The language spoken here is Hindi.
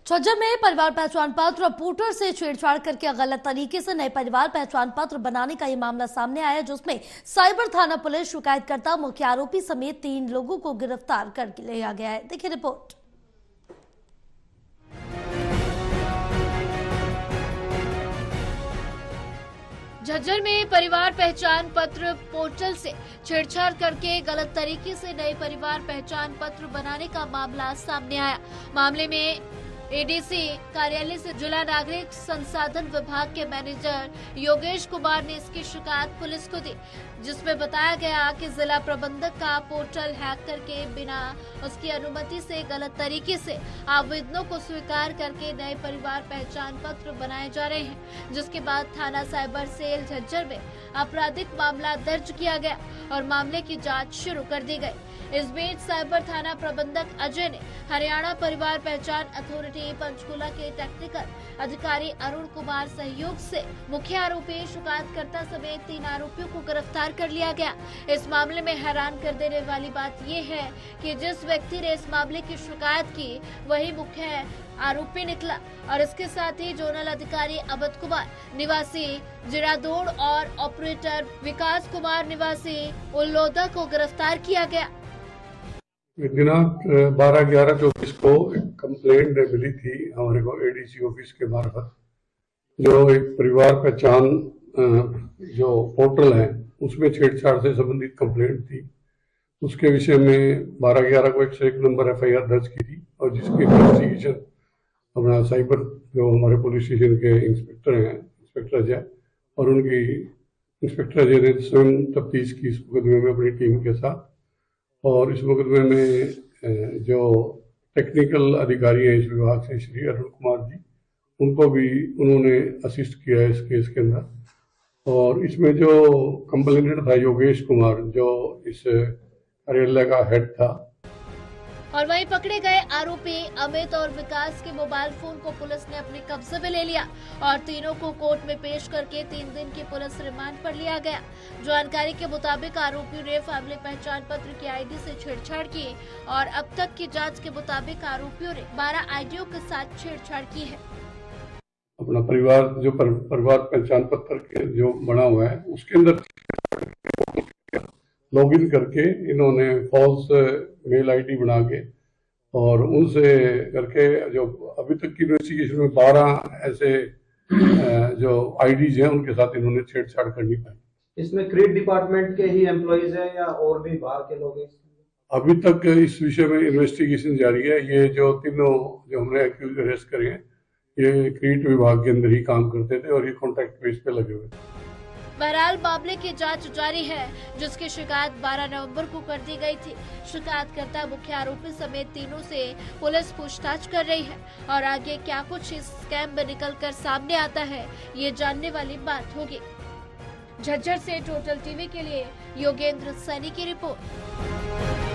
झज्जर में परिवार पहचान पत्र और पोर्टल से छेड़छाड़ करके गलत तरीके से नए परिवार पहचान पत्र बनाने का ये मामला सामने आया, जिसमें साइबर थाना पुलिस शिकायतकर्ता मुख्य आरोपी समेत 3 लोगों को गिरफ्तार कर लिया गया है। देखिए रिपोर्ट। झज्जर में परिवार पहचान पत्र पोर्टल से छेड़छाड़ करके गलत तरीके से नए परिवार पहचान पत्र बनाने का मामला सामने आया। मामले में एडीसी कार्यालय से जिला नागरिक संसाधन विभाग के मैनेजर योगेश कुमार ने इसकी शिकायत पुलिस को दी, जिसमें बताया गया कि जिला प्रबंधक का पोर्टल हैक करके बिना उसकी अनुमति से गलत तरीके से आवेदनों को स्वीकार करके नए परिवार पहचान पत्र बनाए जा रहे हैं, जिसके बाद थाना साइबर सेल झज्जर में आपराधिक मामला दर्ज किया गया और मामले की जांच शुरू कर दी गई। इस बीच साइबर थाना प्रबंधक अजय ने हरियाणा परिवार पहचान अथॉरिटी पंचकुला के टेक्निकल अधिकारी अरुण कुमार सहयोग से मुख्य आरोपी शिकायतकर्ता समेत 3 आरोपियों को गिरफ्तार कर लिया गया। इस मामले में हैरान कर देने वाली बात यह है कि जिस व्यक्ति ने इस मामले की शिकायत की वही मुख्य आरोपी निकला और इसके साथ ही जोनल अधिकारी अवध कुमार निवासी जिरादोड़ और ऑपरेटर विकास कुमार निवासी उल्लोदा को गिरफ्तार किया गया। दिनांक 12/11/24 को एक कंप्लेंट मिली थी हमारे को एडीसी ऑफिस के मार्फत, जो एक परिवार पहचान जो पोर्टल है उसमें छेड़छाड़ से संबंधित कंप्लेंट थी। उसके विषय में 12/11 को 101 नंबर FIR दर्ज की थी और जिसकी इन्वेस्टिगेशन अपना साइबर जो हमारे पुलिस स्टेशन के इंस्पेक्टर हैं, इंस्पेक्टर अजय और उनकी इंस्पेक्टर अजय ने स्वयं तफ्तीश की इस मुकदमे में अपनी टीम के साथ। और इस मुकदमे में जो टेक्निकल अधिकारी हैं इस विभाग से श्री अरुण कुमार जी, उनको भी उन्होंने असिस्ट किया है इस केस के अंदर। और इसमें जो कंप्लेनेंट था योगेश कुमार, जो इस कार्यालय का हेड था, और वहीं पकड़े गए आरोपी अमित और विकास के मोबाइल फोन को पुलिस ने अपने कब्जे में ले लिया और तीनों को कोर्ट में पेश करके 3 दिन की पुलिस रिमांड पर लिया गया। जानकारी के मुताबिक आरोपियों ने फैमिली पहचान पत्र की आईडी से छेड़छाड़ की और अब तक की जांच के मुताबिक आरोपियों ने 12 आईडियों के साथ छेड़छाड़ की है। अपना परिवार जो परिवार पहचान पत्र के जो बना हुआ है उसके अंदर लॉगिन करके इन्होंने फॉल्स मेल आईडी बना के और उनसे करके जो अभी तक की इन्वेस्टिगेशन में 12 ऐसे जो आईडीज हैं उनके साथ इन्होंने छेड़छाड़ करनी पाई। इसमें क्रेडिट डिपार्टमेंट के ही एम्प्लॉइज हैं या और भी बाहर के लोग हैं? अभी तक इस विषय में इन्वेस्टिगेशन जारी है। ये जो तीनों जो हमने एक्यूज अरेस्ट करे हैं ये क्रेडिट विभाग के अंदर ही काम करते थे और ये कॉन्ट्रैक्ट बेस पे लगे हुए थे। बहरहाल मामले की जांच जारी है, जिसकी शिकायत 12 नवंबर को कर दी गई थी। शिकायतकर्ता मुख्य आरोपी समेत तीनों से पुलिस पूछताछ कर रही है और आगे क्या कुछ इस स्कैम में निकलकर सामने आता है ये जानने वाली बात होगी। झज्जर से टोटल टीवी के लिए योगेंद्र सैनी की रिपोर्ट।